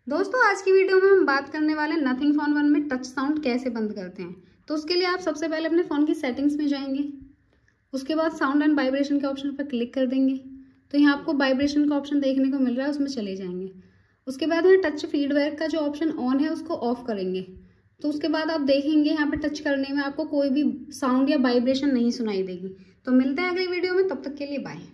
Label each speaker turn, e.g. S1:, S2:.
S1: दोस्तों आज की वीडियो में हम बात करने वाले हैं नथिंग फोन 1 में टच साउंड कैसे बंद करते हैं। तो उसके लिए आप सबसे पहले अपने फ़ोन की सेटिंग्स में जाएंगे। उसके बाद साउंड एंड वाइब्रेशन के ऑप्शन पर क्लिक कर देंगे। तो यहाँ आपको वाइब्रेशन का ऑप्शन देखने को मिल रहा है, उसमें चले जाएंगे। उसके बाद यहाँ टच फीडबैक का जो ऑप्शन ऑन है उसको ऑफ करेंगे। तो उसके बाद आप देखेंगे यहाँ पे टच करने में आपको कोई भी साउंड या वाइब्रेशन नहीं सुनाई देगी। तो मिलते हैं अगली वीडियो में, तब तक के लिए बाय।